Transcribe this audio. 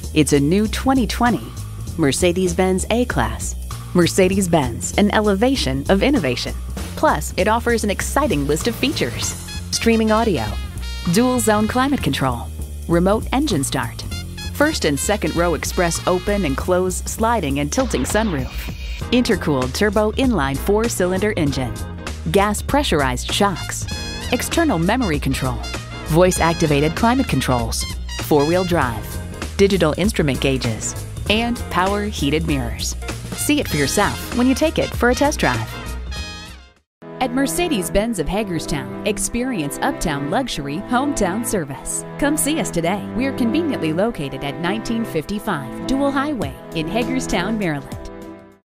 It's a new 2020 Mercedes-Benz A-Class. Mercedes-Benz, an elevation of innovation. Plus, it offers an exciting list of features: streaming audio, dual zone climate control, remote engine start, first and second row express open and close sliding and tilting sunroof, intercooled turbo inline 4-cylinder engine, gas pressurized shocks, external memory control, voice activated climate controls, 4-wheel drive, digital instrument gauges, and power heated mirrors. See it for yourself when you take it for a test drive. At Mercedes-Benz of Hagerstown, experience uptown luxury, hometown service. Come see us today. We're conveniently located at 1955 Dual Highway in Hagerstown, Maryland.